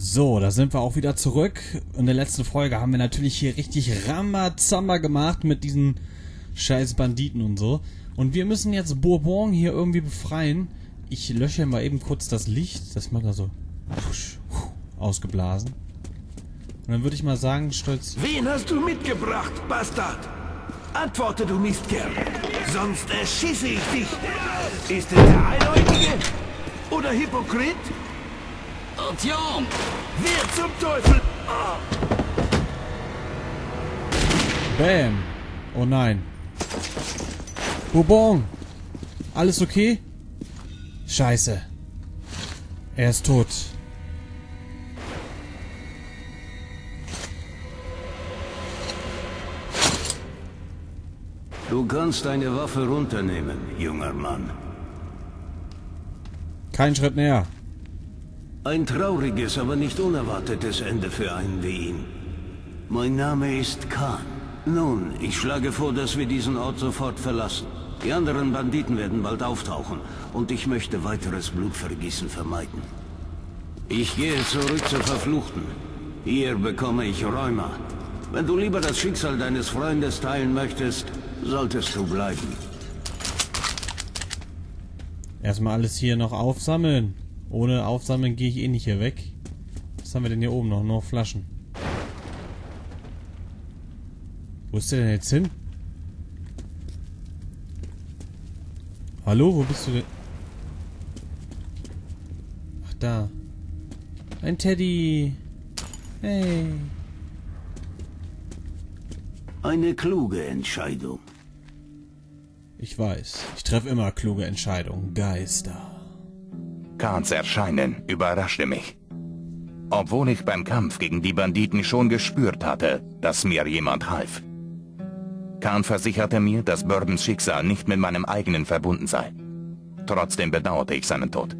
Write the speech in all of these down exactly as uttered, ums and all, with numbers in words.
So, da sind wir auch wieder zurück. In der letzten Folge haben wir natürlich hier richtig Ramazamba gemacht mit diesen scheiß Banditen und so. Und wir müssen jetzt Bourbon hier irgendwie befreien. Ich lösche mal eben kurz das Licht. Das macht er so ausgeblasen. Und dann würde ich mal sagen, stolz... Wen hast du mitgebracht, Bastard? Antworte, du Mistkerl. Sonst erschieße ich dich. Ist es der Einäugige? Oder Hypokrit? Artyom! Wer zum Teufel? Oh. Bam! Oh nein. Bourbon! Alles okay? Scheiße. Er ist tot. Du kannst deine Waffe runternehmen, junger Mann. Kein Schritt näher. Ein trauriges, aber nicht unerwartetes Ende für einen wie ihn. Mein Name ist Khan. Nun, ich schlage vor, dass wir diesen Ort sofort verlassen. Die anderen Banditen werden bald auftauchen und ich möchte weiteres Blutvergießen vermeiden. Ich gehe zurück zur Verfluchten. Hier bekomme ich Rheuma. Wenn du lieber das Schicksal deines Freundes teilen möchtest, solltest du bleiben. Erstmal alles hier noch aufsammeln. Ohne Aufsammeln gehe ich eh nicht hier weg. Was haben wir denn hier oben noch? Nur Flaschen. Wo ist der denn jetzt hin? Hallo, wo bist du denn? Ach, da. Ein Teddy. Hey. Eine kluge Entscheidung. Ich weiß. Ich treffe immer kluge Entscheidungen. Geister. Khans Erscheinen überraschte mich. Obwohl ich beim Kampf gegen die Banditen schon gespürt hatte, dass mir jemand half. Khan versicherte mir, dass Bourbons Schicksal nicht mit meinem eigenen verbunden sei. Trotzdem bedauerte ich seinen Tod.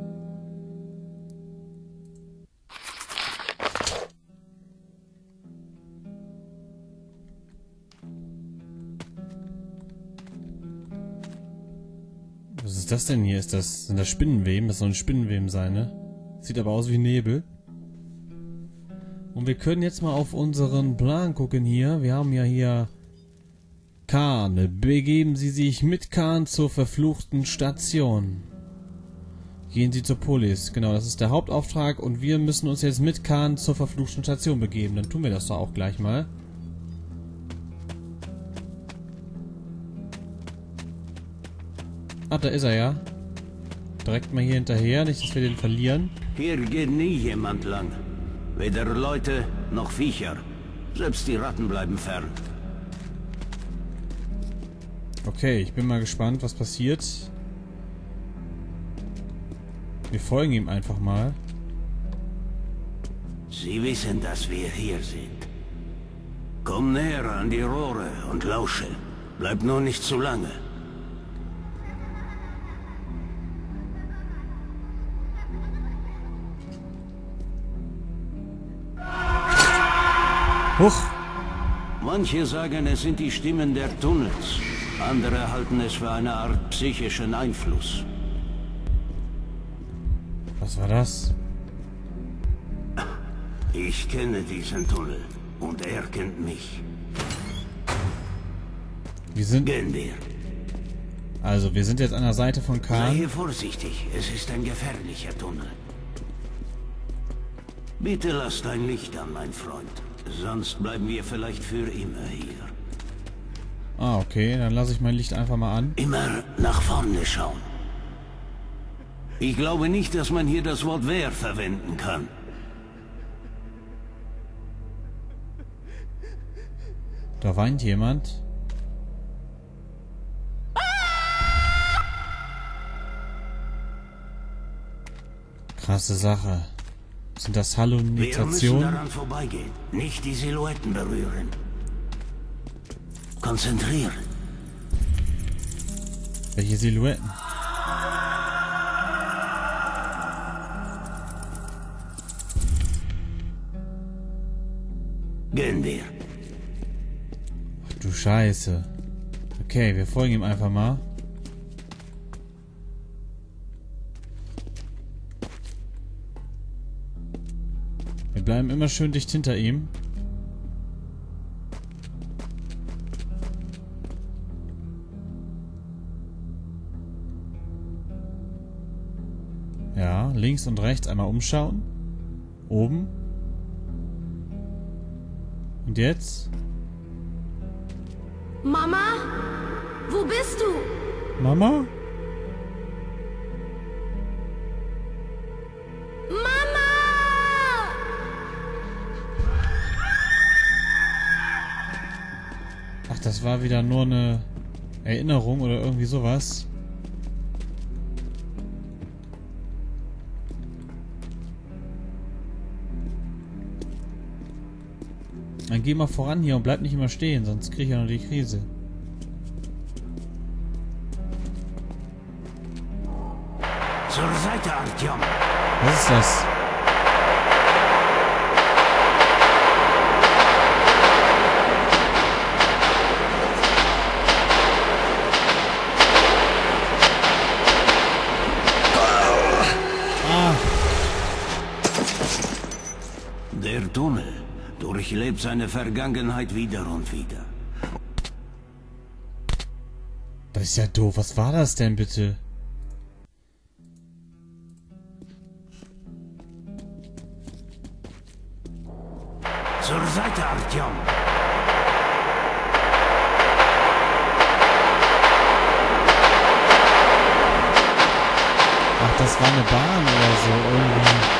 Was ist das denn hier? Ist das, sind das Spinnenweben? Das soll ein Spinnenweben sein, ne? Sieht aber aus wie Nebel. Und wir können jetzt mal auf unseren Plan gucken hier. Wir haben ja hier Khan. Begeben Sie sich mit Khan zur verfluchten Station. Gehen Sie zur Polis. Genau, das ist der Hauptauftrag. Und wir müssen uns jetzt mit Khan zur verfluchten Station begeben. Dann tun wir das doch auch gleich mal. Ah, da ist er ja. Direkt mal hier hinterher, nicht, dass wir den verlieren. Hier geht nie jemand lang. Weder Leute noch Viecher. Selbst die Ratten bleiben fern. Okay, ich bin mal gespannt, was passiert. Wir folgen ihm einfach mal. Sie wissen, dass wir hier sind. Komm näher an die Rohre und lausche. Bleib nur nicht zu lange. Huch! Manche sagen, es sind die Stimmen der Tunnels. Andere halten es für eine Art psychischen Einfluss. Was war das? Ich kenne diesen Tunnel und er kennt mich. Wir sind... Gehen wir. Also, wir sind jetzt an der Seite von Khan. Sei vorsichtig, es ist ein gefährlicher Tunnel. Bitte lass dein Licht an, mein Freund. Sonst bleiben wir vielleicht für immer hier. Ah, okay. Dann lasse ich mein Licht einfach mal an. Immer nach vorne schauen. Ich glaube nicht, dass man hier das Wort wer verwenden kann. Da weint jemand. Krasse Sache. Sind das Wir müssen Halluzinationen? daran vorbeigehen, nicht die Silhouetten berühren. Konzentrieren. Welche Silhouetten? Gehen wir. Ach du Scheiße. Okay, wir folgen ihm einfach mal. Wir bleiben immer schön dicht hinter ihm. Ja, links und rechts einmal umschauen. Oben. Und jetzt? Mama? Wo bist du? Mama? Mama! Ach, das war wieder nur eine Erinnerung oder irgendwie sowas. Dann geh mal voran hier und bleib nicht immer stehen, sonst krieg ich ja noch die Krise. Zur Seite, Artyom. Was ist das? Ah. Der Tunnel durchlebt seine Vergangenheit wieder und wieder. Das ist ja doof. Was war das denn bitte? Zur Seite, Artyom. Ach, das war eine Bahn oder so irgendwie.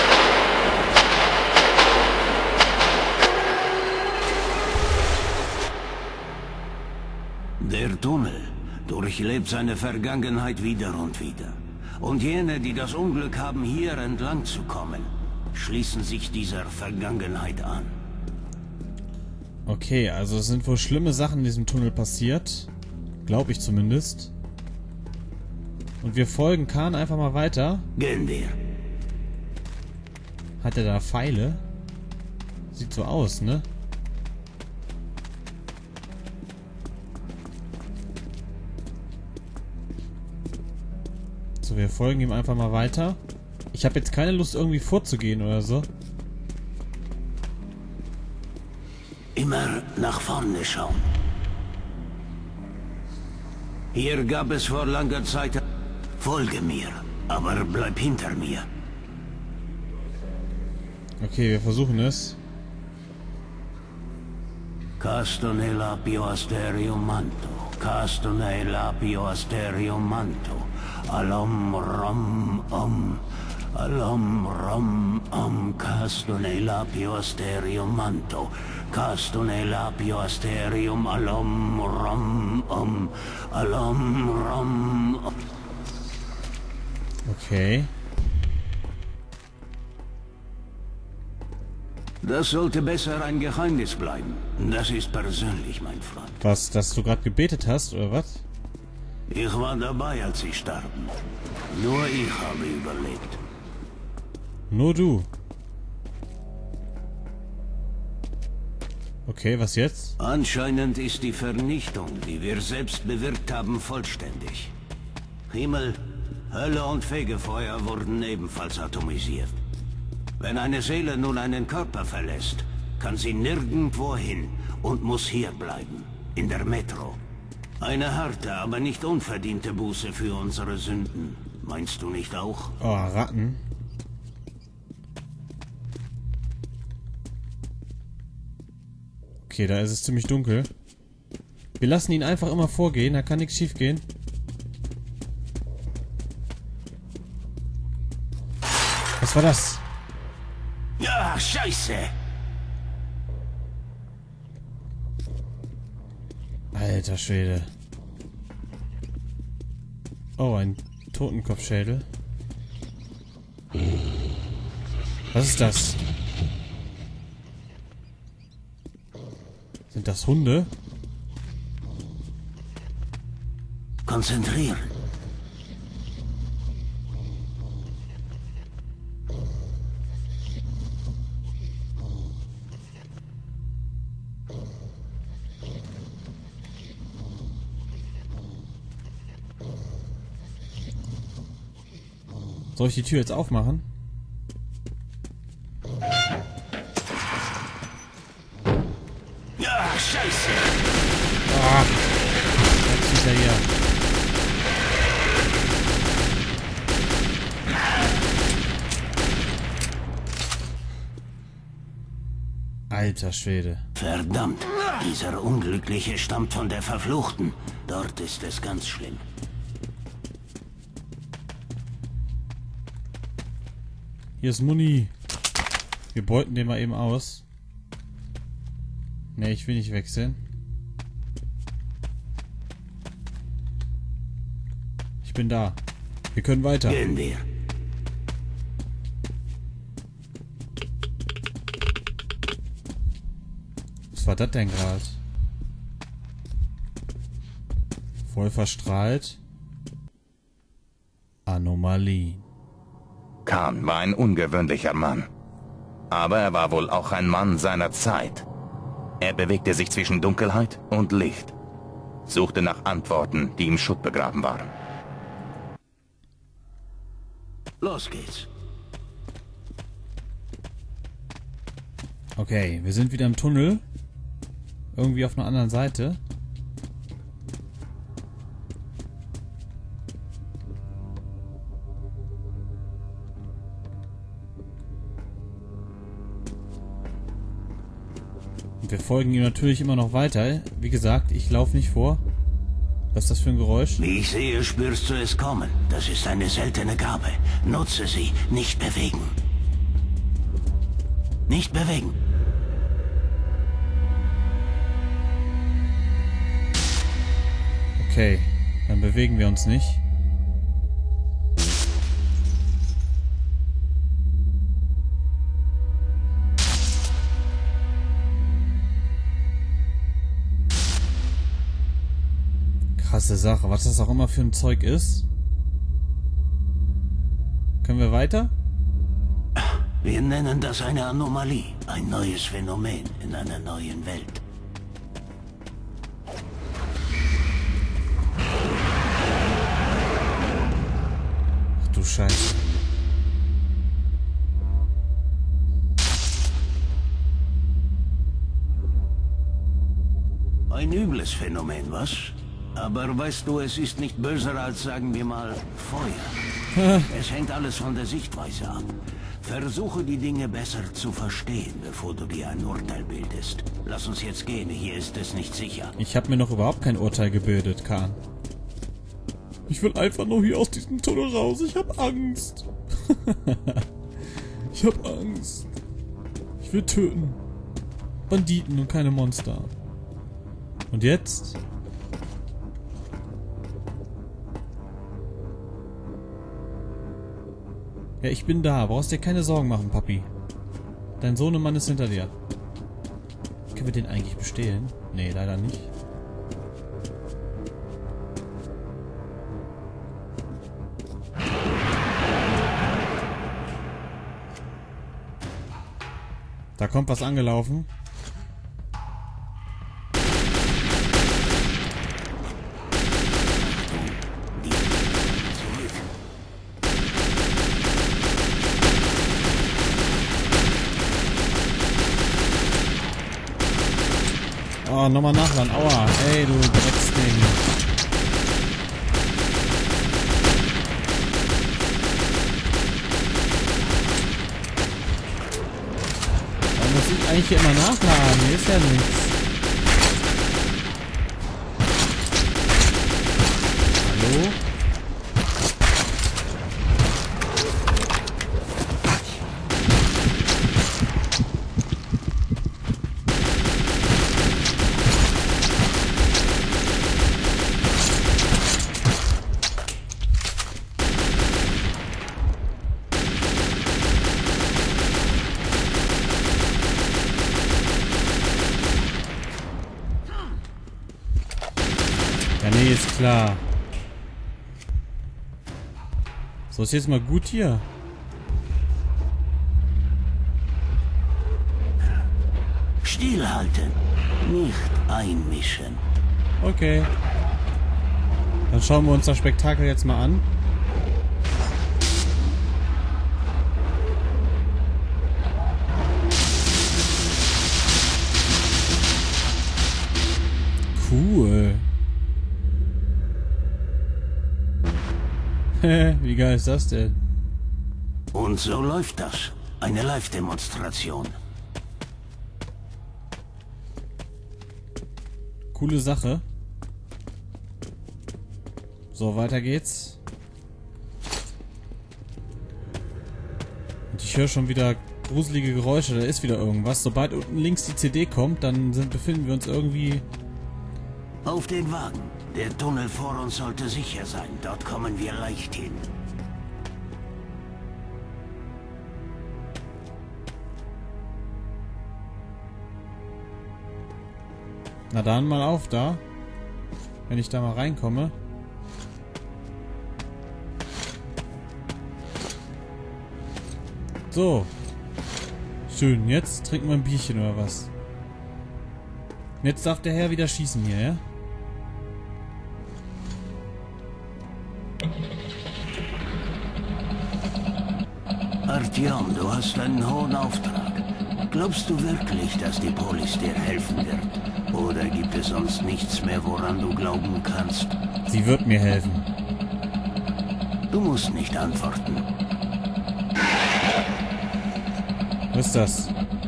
Der Tunnel durchlebt seine Vergangenheit wieder und wieder. Und jene, die das Unglück haben, hier entlang zu kommen, schließen sich dieser Vergangenheit an. Okay, also es sind wohl schlimme Sachen in diesem Tunnel passiert. Glaube ich zumindest. Und wir folgen Khan einfach mal weiter. Gehen wir. Hat er da Pfeile? Sieht so aus, ne? So, wir folgen ihm einfach mal weiter. Ich habe jetzt keine Lust, irgendwie vorzugehen oder so. Immer nach vorne schauen. Hier gab es vor langer Zeit... Folge mir, aber bleib hinter mir. Okay, wir versuchen es. Castone lapio asterium manto. Castone lapio asterium manto. Alom rom om. Alom rom om. Castone lapio asterium manto. Castone lapio asterium. Alom rom om. Alom rom om. Okay. Das sollte besser ein Geheimnis bleiben. Das ist persönlich, mein Freund. Was, dass du gerade gebetet hast, oder was? Ich war dabei, als sie starben. Nur ich habe überlebt. Nur du. Okay, was jetzt? Anscheinend ist die Vernichtung, die wir selbst bewirkt haben, vollständig. Himmel, Hölle und Fegefeuer wurden ebenfalls atomisiert. Wenn eine Seele nun einen Körper verlässt, kann sie nirgendwo hin und muss hier bleiben, in der Metro. Eine harte, aber nicht unverdiente Buße für unsere Sünden. Meinst du nicht auch? Oh, Ratten. Okay, da ist es ziemlich dunkel. Wir lassen ihn einfach immer vorgehen, da kann nichts schief gehen. Was war das? Ja, Scheiße. Alter Schwede. Oh, ein Totenkopfschädel. Was ist das? Sind das Hunde? Konzentrieren. Soll ich die Tür jetzt aufmachen? Alter Schwede. Verdammt, dieser Unglückliche stammt von der Verfluchten. Dort ist es ganz schlimm. Hier ist Muni. Wir beuten den mal eben aus. Ne, ich will nicht wechseln. Ich bin da. Wir können weiter. Gehen wir. Was war das denn gerade? Voll verstrahlt. Anomalie. Khan war ein ungewöhnlicher Mann. Aber er war wohl auch ein Mann seiner Zeit. Er bewegte sich zwischen Dunkelheit und Licht. Suchte nach Antworten, die im Schutt begraben waren. Los geht's. Okay, wir sind wieder im Tunnel. Irgendwie auf einer anderen Seite. Und wir folgen ihm natürlich immer noch weiter. Wie gesagt, ich laufe nicht vor. Was ist das für ein Geräusch? Wie ich sehe, spürst du es kommen. Das ist eine seltene Gabe. Nutze sie. Nicht bewegen. Nicht bewegen. Okay, dann bewegen wir uns nicht. Krasse Sache, was das auch immer für ein Zeug ist. Können wir weiter? Wir nennen das eine Anomalie. Ein neues Phänomen in einer neuen Welt. Ach du Scheiße. Ein übles Phänomen, was? Aber weißt du, es ist nicht böser als, sagen wir mal, Feuer. Es hängt alles von der Sichtweise ab. Versuche die Dinge besser zu verstehen, bevor du dir ein Urteil bildest. Lass uns jetzt gehen, hier ist es nicht sicher. Ich habe mir noch überhaupt kein Urteil gebildet, Khan. Ich will einfach nur hier aus diesem Tunnel raus. Ich habe Angst. Ich habe Angst. Ich will töten. Banditen und keine Monster. Und jetzt? Ja, ich bin da. Brauchst dir keine Sorgen machen, Papi. Dein Sohnemann ist hinter dir. Können wir den eigentlich bestehlen? Nee, leider nicht. Da kommt was angelaufen. Oh, nochmal nachladen. Aua. Ey, du Drecksding. Warum muss ich eigentlich hier immer nachladen? Hier ist ja nichts. Hallo? Ja, nee, ist klar. So, ist jetzt mal gut hier. Stillhalten, nicht einmischen. Okay. Dann schauen wir uns das Spektakel jetzt mal an. Cool. Wie geil ist das denn? Und so läuft das. Eine Live-Demonstration. Coole Sache. So, weiter geht's. Und ich höre schon wieder gruselige Geräusche. Da ist wieder irgendwas. Sobald unten links die C D kommt, dann sind, befinden wir uns irgendwie... Auf den Wagen. Der Tunnel vor uns sollte sicher sein. Dort kommen wir leicht hin. Na dann mal auf da. Wenn ich da mal reinkomme. So. Schön. Jetzt trinken wir ein Bierchen oder was? Jetzt darf der Herr wieder schießen hier, ja? Artyom, du hast einen hohen Auftrag. Glaubst du wirklich, dass die Polis dir helfen wird? Oder gibt es sonst nichts mehr, woran du glauben kannst? Sie wird mir helfen. Du musst nicht antworten. Was ist das?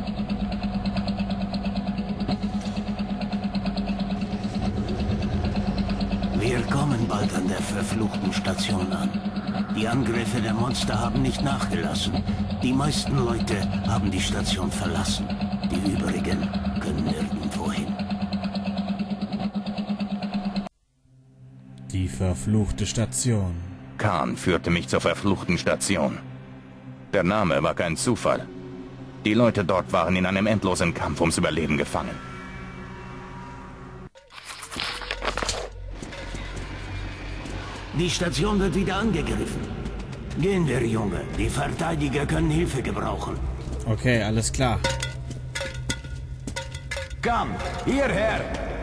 Wir kommen bald an der verfluchten Station an. Die Angriffe der Monster haben nicht nachgelassen. Die meisten Leute haben die Station verlassen. Die übrigen können nirgendwo hin. Die verfluchte Station. Khan führte mich zur verfluchten Station. Der Name war kein Zufall. Die Leute dort waren in einem endlosen Kampf ums Überleben gefangen. Die Station wird wieder angegriffen. Gehen wir, Junge. Die Verteidiger können Hilfe gebrauchen. Okay, alles klar. Komm, hierher!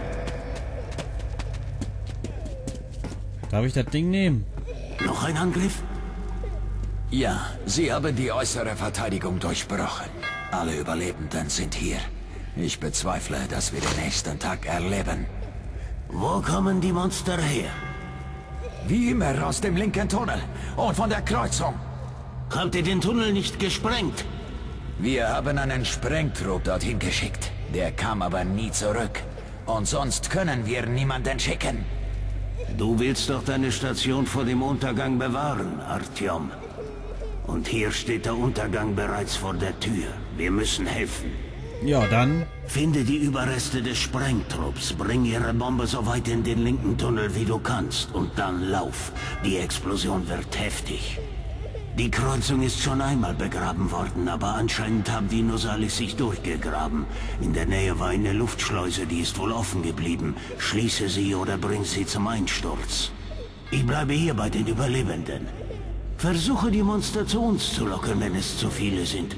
Darf ich das Ding nehmen? Noch ein Angriff? Ja, sie haben die äußere Verteidigung durchbrochen. Alle Überlebenden sind hier. Ich bezweifle, dass wir den nächsten Tag erleben. Wo kommen die Monster her? Wie immer aus dem linken Tunnel und von der Kreuzung. Habt ihr den Tunnel nicht gesprengt? Wir haben einen Sprengtrupp dorthin geschickt. Der kam aber nie zurück. Und sonst können wir niemanden schicken. Du willst doch deine Station vor dem Untergang bewahren, Artyom. Und hier steht der Untergang bereits vor der Tür. Wir müssen helfen. Ja, dann... Finde die Überreste des Sprengtrupps, bring ihre Bombe so weit in den linken Tunnel wie du kannst und dann lauf. Die Explosion wird heftig. Die Kreuzung ist schon einmal begraben worden, aber anscheinend haben die Nosalis sich durchgegraben. In der Nähe war eine Luftschleuse, die ist wohl offen geblieben. Schließe sie oder bring sie zum Einsturz. Ich bleibe hier bei den Überlebenden. Versuche die Monster zu uns zu locken, wenn es zu viele sind.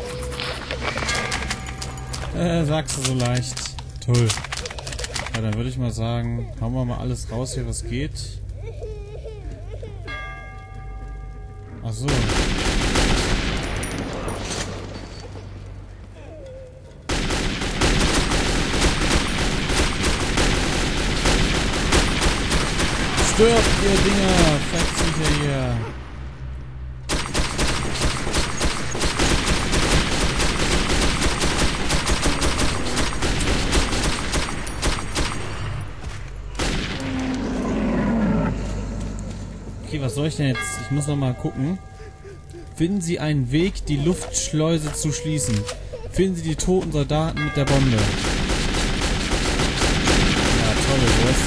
Äh, sagst du so leicht. Toll. Ja, dann würde ich mal sagen, hauen wir mal alles raus hier, was geht. Ach so. Stirbt, ihr Dinger! Fetzt hier! Okay, was soll ich denn jetzt? Ich muss noch mal gucken. Finden Sie einen Weg, die Luftschleuse zu schließen. Finden Sie die toten Soldaten mit der Bombe. Ja, tolle Wurst.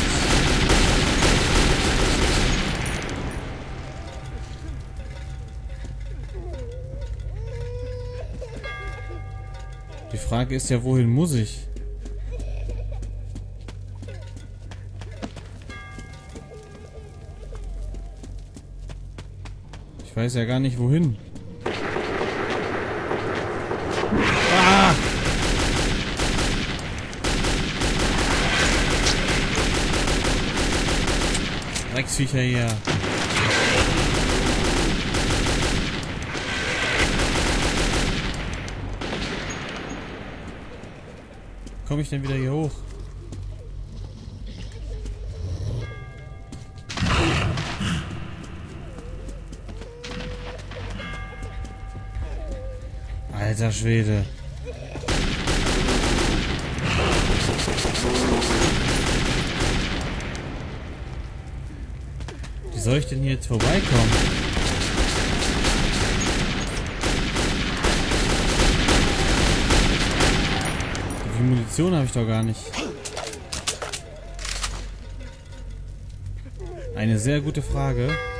Die Frage ist ja, wohin muss ich? Ich weiß ja gar nicht, wohin. Ah! Drecksviecher hier. Komme ich denn wieder hier hoch? Alter Schwede. soll ich denn hier jetzt vorbeikommen? Wie viel Munition habe ich doch gar nicht. Eine sehr gute Frage.